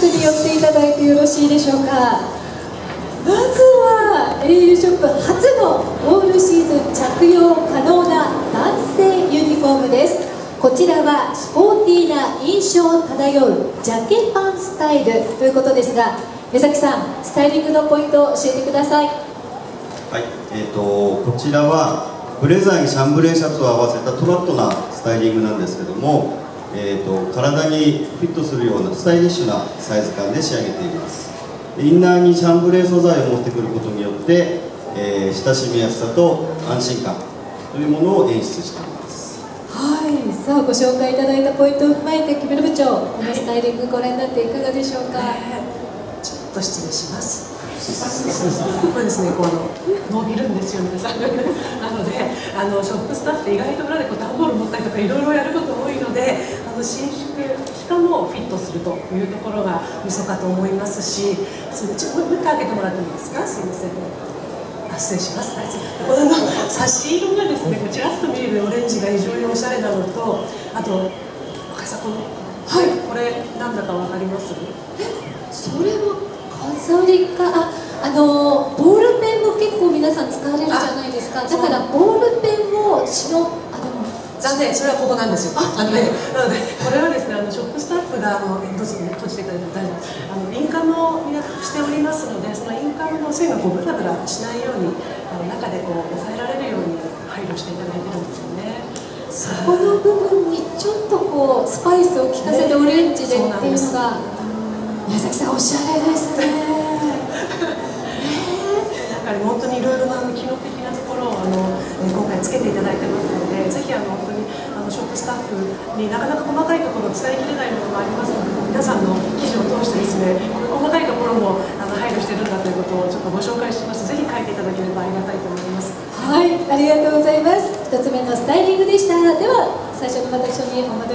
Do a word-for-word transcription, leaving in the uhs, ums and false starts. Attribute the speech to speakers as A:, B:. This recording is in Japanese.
A: クに寄っていただいてよろしいでしょうか。まずは エーユー ショップ初のオールシーズン着用可能な男性ユニフォームです。こちらはスポーティーな印象漂うジャケパンスタイルということですが、目崎さん、スタイリングのポイントを教えてください。
B: はい、えーとこちらはブレザーにシャンブレーシャツを合わせたトラットなスタイリングなんですけども、えーと体にフィットするようなスタイリッシュなサイズ感で仕上げています。インナーにシャンブレー素材を持ってくることによって、えー、親しみやすさと安心感というものを演出しています。
A: はい、さあご紹介いただいたポイントを踏まえて木村部長、このスタイリングご覧になっていかがでしょうか。
C: ちょっと失礼します。これですね、こう伸びるんですよ皆さん。なので、あのショップスタッフって意外と裏でこう段ボール持ったりとかいろいろやること多いので、あの伸縮しかもフィットするというところがミソかと思いますし、それでちょっともう一回開けてもらってもいいですか。すいません。あ、失礼します。この差し色がですね、こうちらっと見えるオレンジが非常におしゃれなのと、あと若さこのはい、これなんだかわかります？
A: え、それは飾りか、あ、あのボールペンも結構皆さん使われるじゃないですか。だからボールペンも白、あの
C: 残念、それはここなんですよ。あのね、なのでこれはですね、あのショップスタッフがあのどうぞ閉じてくれて大丈夫です。あのインカムをしておりますので、そのインカムの線がこうブラブラしないように、あの中でこう抑えられるように配慮していただいてるんですよね。
A: そこの部分にちょっとこうスパイスを効かせてオレンジでっていうのが、宮崎さんおしゃれですね。
C: だから本当にいろいろな機能的なところをあの今回つけていただいてますので、ぜひあの本当にあのショップスタッフになかなか細かいところを伝えきれないものもありますので、皆さんの記事を通してですね、細かいところもあの配慮してるんだということをちょっとご紹介します。ぜひ書いていただければありがたいと思います。
A: はい、ありがとうございます。一つ目のスタイリングでした。では最初のまた一緒にお戻り